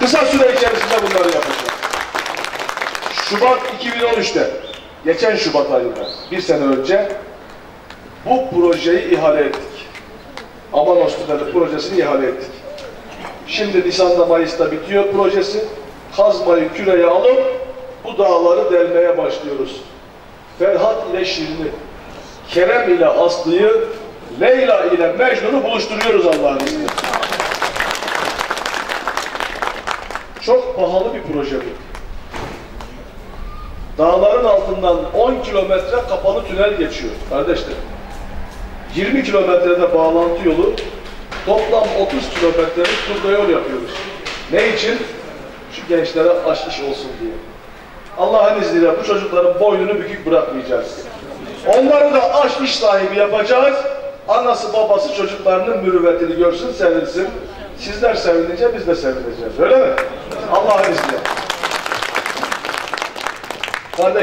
Kısa süre içerisinde bunları yapacağız. Şubat 2013'te, geçen Şubat ayında, bir sene önce bu projeyi ihale ettik. Amanos Tüneli projesini ihale ettik. Şimdi Nisan'da, Mayıs'ta bitiyor projesi. Kazmayı küreye alıp bu dağları delmeye başlıyoruz. Ferhat ile Şirin'i, Kerem ile Aslı'yı, Leyla ile Mecnun'u buluşturuyoruz Allah'ın izniyle. Çok pahalı bir proje bu. Dağların altından 10 kilometre kapalı tünel geçiyor kardeşler. 20 kilometrede bağlantı yolu, toplam 30 kilometrelik turda yol yapıyoruz. Ne için? Şu gençlere aş iş olsun diye. Allah'ın izniyle bu çocukların boynunu bükük bırakmayacağız. Onları da aş iş sahibi yapacağız. Anası babası çocuklarının mürüvvetini görsün, sevinsin. Sizler sevinince biz de sevineceğiz. Öyle mi? Allah'ın izniyle.